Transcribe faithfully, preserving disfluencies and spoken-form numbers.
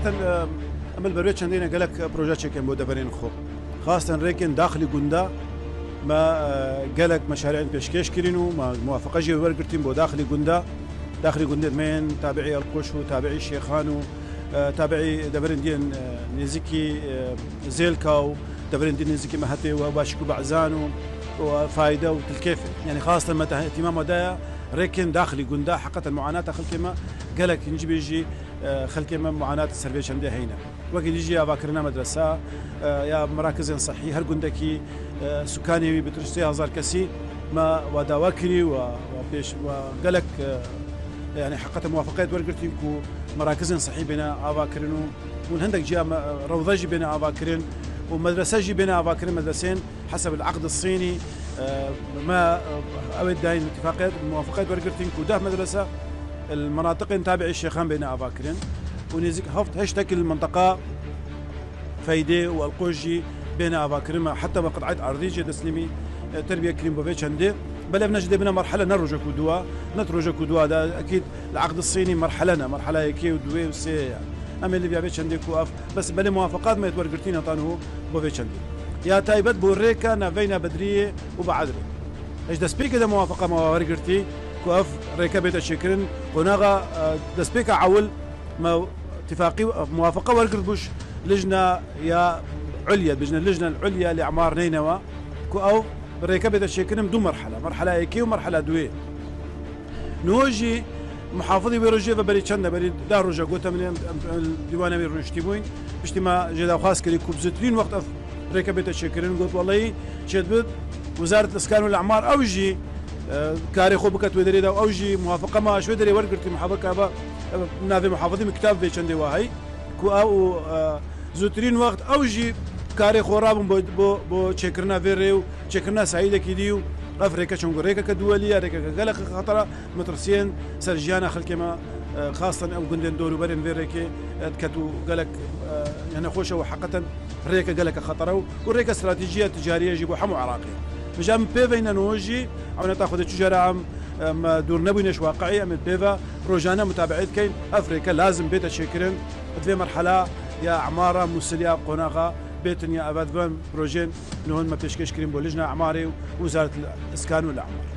حقيقة أمل برويت شندينا قالك بروجيت شكل مدبرين خو خاصة ريكن داخلي جندا ما قالك مشاريع بيشكيش كرينو ما موافقة جي ورقتين بو داخلي جندا داخلي جندا مين تابعي القوشو تابعي الشيخانو تابعي دبرين دين نزيكي زيلكاو دبرين دين نزيكي مهتي وباشكو بعزانو وفايدة وتلكيفة يعني خاصة ما اهتمام ودايا ريكن داخلي جندا حقت المعاناة خلك ما قالك نجي بيجي خلك ما معاناة السربيش عندها هنا وقت يجي يا باكرنا مدرسة يا مراكز صحية هر جندكي سكاني بترشتي هزار كسي ما وداوكري وبيش وقالك يعني حقت موافقات ورقتين كو مراكز صحية بنا أباكرنو والهندك جاء روضجي بنا أباكرن ومدرسة جي بنا أباكرن مدرسين حسب العقد الصيني ما أود داين اتفاقات الموافقات ورقتين كو ده مدرسة المناطق تابع الشيخان بين أباكرن ونزيك هفت هشتكل المنطقة فايدة والقوجي بين أباكرن حتى بقطعة أرضية تسليمي تربية كريم بوفيتش عندي بل بنجد بنا مرحلة نرجع كدوا نترجع كدوا ده أكيد العقد الصيني مرحلنا مرحلة هيك ودوي وسي يعني أما اللي بيعملش عندي كواف بس بل موافقات ما يتورقتين طانه بوفيتش عندي يا تايبت بوريكا نافينا بدرية وبعدري إيش دسبيك ده موافقة ما ورقتي كواف ريكا بيت الشكرن ونغا دسبيك عول ما اتفاقي موافقة ورقت بوش لجنة يا عليا بجنة اللجنة العليا لإعمار نينوى كواف ريكا بيت الشكرن دو مرحلة مرحلة ايكي ومرحلة دوي نوجي محافظي بيروجي فبري تشندا بري دار رجع قلت من الديوان بيروجتي بوين بشتي ما جدا خاص كلي كوبزترين وقت ريكا بيت الشكرن قلت والله شد بد وزارة الإسكان والإعمار أوجي كاري خو بكت ودري دا أوجي موافقة ما شو دري ورقتي محافظة كابا نافي محافظي مكتاب في شندي واهي كو أو زوترين وقت أوجي كاري خو رابم بو بو بو تشكرنا فيريو تشكرنا سعيدة كيديو أفريقيا شنقول ريكا كدولية ريكا كغلق خطرة مترسين سرجيانا خلكما خاصة أو جندن دورو برين فيريكي كتو قالك يعني خوشة وحقا ريكا قالك خطرة وريكا استراتيجية تجارية يجيبوا حمو عراقي مجام بيفا نوجي أو نتاخذ التجارة عم دور نبوينش واقعي أم بيفا روجانا متابعة كين أفريقيا لازم بيت الشكرين في مرحلة يا عمارة مسلية قناغة بيتن يا أباد بروجين نهون ما بتشكيش كريم بولجنا أعماري ووزارة الإسكان والأعمار.